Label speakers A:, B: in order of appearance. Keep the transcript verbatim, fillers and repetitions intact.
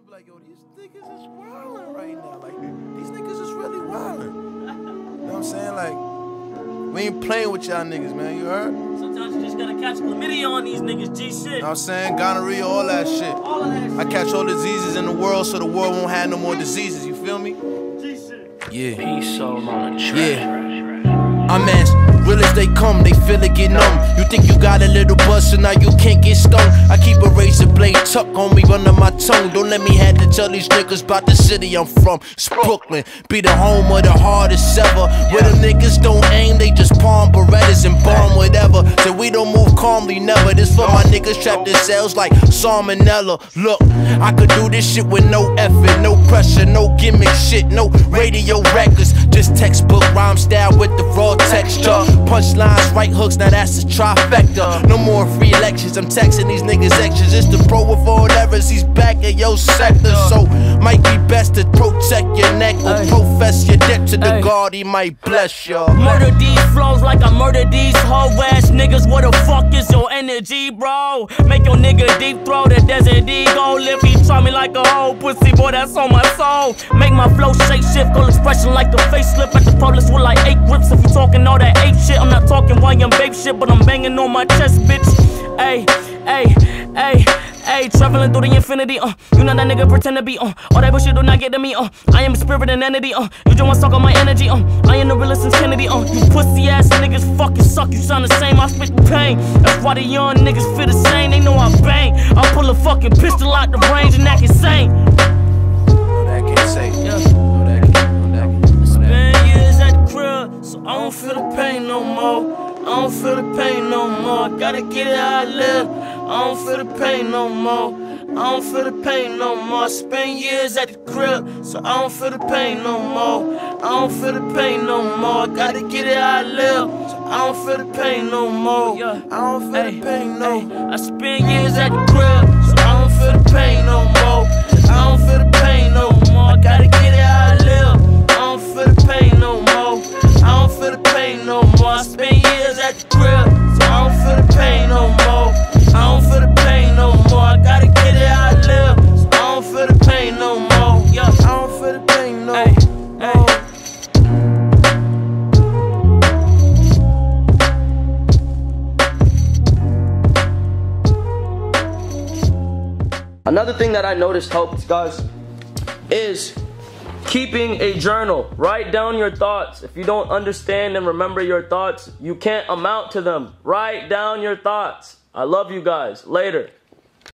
A: be like, yo, these niggas is wildin' right now. Like, these niggas is really wildin'. You know what I'm saying? Like, we ain't playing with y'all niggas, man. You heard?
B: Sometimes you just gotta catch chlamydia on these niggas, G shit.
A: You know what I'm saying? Gonorrhea, all that shit.
B: All of that shit.
A: I catch all diseases in the world so the world won't have no more diseases. You feel me?
B: G shit.
A: Yeah.
C: Peace soul on the track.
A: Yeah. I'm as real as they come, they feel it get numb. You think you got a little buzz, so now you can't get stung. I keep a razor blade tucked on me under my tongue. Don't let me have to tell these niggas about the city I'm from. It's Brooklyn, be the home of the hardest ever. Where them niggas don't aim, they just palm Berettas and bomb whatever. So we don't move calmly, never. This for my niggas trapped in cells like salmonella. Look, I could do this shit with no effort, no pressure, no gimmick shit, no radio records. Just textbook rhyme style with the raw texture. Punchlines, right hooks, now that's a trifecta. No more free lectures, I'm texting these niggas extras. It's the pro with all errors, he's back in your sector. So, might be best to protect your neck or profess your debt to the God, he might bless y'all.
B: Murder these flows like I murder these hoe ass niggas. What the fuck is your energy, bro? Make your nigga deep throw the desert ego. Live, he try me like a whole pussy, boy, that's on my soul. Make my flow shake shift, cool expression like the facelift at the police with like eight grips. If you talking all that ape shit, I'm not talking while I'm babe shit, but I'm banging on my chest, bitch. Ayy, ayy, ayy, ayy, traveling through the infinity, uh. You know that nigga pretend to be, uh. All that bullshit do not get to me, uh. I am a spirit and entity, uh. You just wanna suck on my energy, uh. I am the realest since Kennedy, uh. You pussy ass niggas fucking suck, you sound the same, I spit the pain. That's why the young niggas feel the same, they know I bang. I pull a fucking pistol out the range and act insane.
A: No, that can't say.
B: Yeah.
A: No, that can't, no, that can't. No, that
B: Spend years at the crib, so I don't feel the pain no more. I don't feel the pain no more. Gotta get it how I live. I don't feel the pain no more. I don't feel the pain no more. Spend years at the crib, so I don't feel the pain no more. I don't feel the pain no more. Gotta get it how I live, so I don't feel the pain no more. I don't feel the pain no more. I spend years at the crib, so I don't feel the pain no more. I don't feel the pain no more. Gotta get it how I live. I don't feel the pain no more. I don't feel the pain no more. I spend years at the crib, so I don't feel the pain no more. I don't feel the pain no more. I gotta get it how I live, so I don't feel the pain no more. Yeah, I don't feel the pain no more. Another thing that I noticed helps, guys, is keeping a journal. Write down your thoughts. If you don't understand and remember your thoughts, you can't amount to them. Write down your thoughts. I love you guys. Later.